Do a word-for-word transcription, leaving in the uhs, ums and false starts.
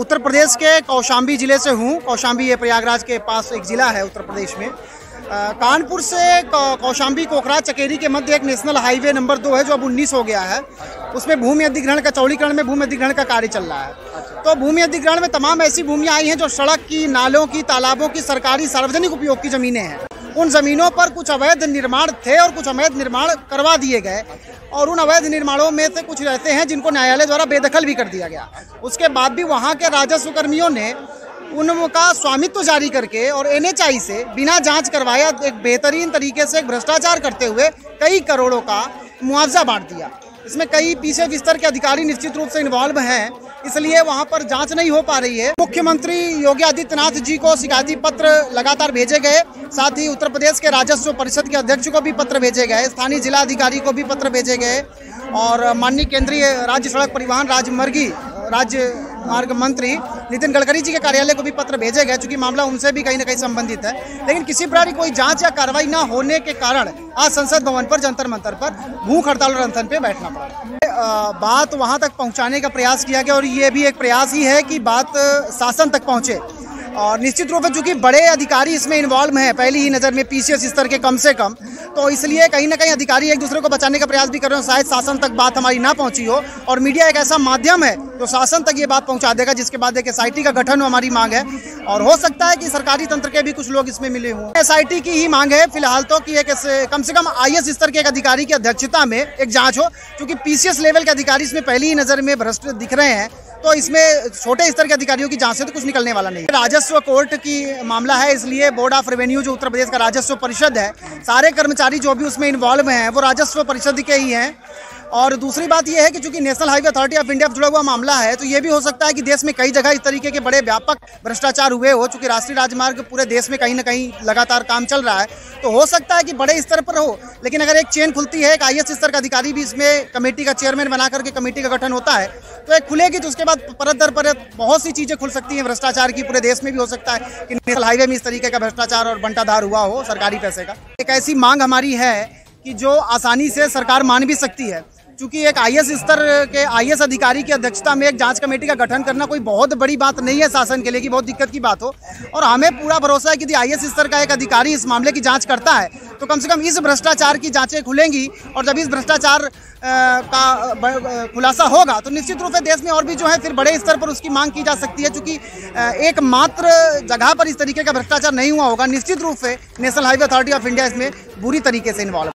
उत्तर प्रदेश के कौशाम्बी ज़िले से हूँ। कौशाम्बी ये प्रयागराज के पास एक ज़िला है उत्तर प्रदेश में। आ, कानपुर से कौशाम्बी कोकरा चकेरी के मध्य एक नेशनल हाईवे नंबर दो है जो अब उन्नीस हो गया है। उसमें भूमि अधिग्रहण का चौड़ीकरण में भूमि अधिग्रहण का कार्य चल रहा है। तो भूमि अधिग्रहण में तमाम ऐसी भूमियाँ आई हैं जो सड़क की, नालों की, तालाबों की, सरकारी सार्वजनिक उपयोग की ज़मीनें हैं। उन ज़मीनों पर कुछ अवैध निर्माण थे और कुछ अवैध निर्माण करवा दिए गए और उन अवैध निर्माणों में से कुछ रहते हैं जिनको न्यायालय द्वारा बेदखल भी कर दिया गया। उसके बाद भी वहाँ के राजस्व कर्मियों ने उनका स्वामित्व जारी करके और एन एच आई से बिना जांच करवाया एक बेहतरीन तरीके से एक भ्रष्टाचार करते हुए कई करोड़ों का मुआवजा बांट दिया। इसमें कई पीछे स्तर के अधिकारी निश्चित रूप से इन्वॉल्व हैं, इसलिए वहां पर जांच नहीं हो पा रही है। मुख्यमंत्री योगी आदित्यनाथ जी को शिकायती पत्र लगातार भेजे गए, साथ ही उत्तर प्रदेश के राजस्व परिषद के अध्यक्ष को भी पत्र भेजे गए, स्थानीय जिला अधिकारी को भी पत्र भेजे गए और माननीय केंद्रीय राज्य सड़क परिवहन राजमार्गी राज्य मार्ग मंत्री नितिन गडकरी जी के कार्यालय को भी पत्र भेजे गए, चूंकि मामला उनसे भी कहीं ना कहीं संबंधित है। लेकिन किसी प्रकार की कोई जांच या कार्रवाई न होने के कारण आज संसद भवन पर जंतर मंतर पर भूख हड़ताल और अनशन पे बैठना पड़ा। बात वहां तक पहुंचाने का प्रयास किया गया और ये भी एक प्रयास ही है कि बात शासन तक पहुंचे और निश्चित रूप से चूंकि बड़े अधिकारी इसमें इन्वॉल्व हैं पहली ही नज़र में, पीसीएस स्तर के कम से कम, तो इसलिए कहीं ना कहीं अधिकारी एक दूसरे को बचाने का प्रयास भी कर रहे हो। शायद शासन तक बात हमारी ना पहुंची हो और मीडिया एक ऐसा माध्यम है जो शासन तक ये बात पहुंचा देगा, जिसके बाद एक एस आई टी का गठन हो हमारी मांग है और हो सकता है कि सरकारी तंत्र के भी कुछ लोग इसमें मिले हों। एस आई टी की ही मांग है फिलहाल तो कि एक कम से कम आई ए एस स्तर के एक अधिकारी की अध्यक्षता में एक जाँच हो, क्योंकि पी सी एस लेवल के अधिकारी इसमें पहली ही नज़र में भ्रष्ट दिख रहे हैं, तो इसमें छोटे स्तर के अधिकारियों की जांच से तो कुछ निकलने वाला नहीं। राजस्व कोर्ट की मामला है, इसलिए बोर्ड ऑफ रेवेन्यू जो उत्तर प्रदेश का राजस्व परिषद है, सारे कर्मचारी जो भी उसमें इन्वॉल्व हैं वो राजस्व परिषद के ही हैं। और दूसरी बात यह है कि चूंकि national highway authority of India से जुड़ा हुआ मामला है, तो ये भी हो सकता है कि देश में कई जगह इस तरीके के बड़े व्यापक भ्रष्टाचार हुए हो। चूंकि राष्ट्रीय राजमार्ग पूरे देश में कहीं ना कहीं लगातार काम चल रहा है, तो हो सकता है कि बड़े स्तर पर हो। लेकिन अगर एक चेन खुलती है, एक आई ए एस स्तर का अधिकारी भी इसमें कमेटी का चेयरमैन बना करके कमेटी का गठन होता है, तो एक खुलेगी तो उसके बाद परत दर परत बहुत सी चीज़ें खुल सकती हैं भ्रष्टाचार की। पूरे देश में भी हो सकता है कि नेशनल हाईवे में इस तरीके का भ्रष्टाचार और बंटाधार हुआ हो सरकारी पैसे का। एक ऐसी मांग हमारी है कि जो आसानी से सरकार मान भी सकती है, क्योंकि एक आई ए एस स्तर के आई ए एस अधिकारी की अध्यक्षता में एक जांच कमेटी का गठन करना कोई बहुत बड़ी बात नहीं है शासन के लिए कि बहुत दिक्कत की बात हो। और हमें पूरा भरोसा है कि यदि आई ए एस स्तर का एक अधिकारी इस मामले की जांच करता है तो कम से कम इस भ्रष्टाचार की जांचें खुलेंगी और जब इस भ्रष्टाचार का खुलासा होगा तो निश्चित रूप से देश में और भी जो है फिर बड़े स्तर पर उसकी मांग की जा सकती है। चूंकि एक मात्र जगह पर इस तरीके का भ्रष्टाचार नहीं हुआ होगा, निश्चित रूप से national highway authority of India इसमें बुरी तरीके से इन्वॉल्व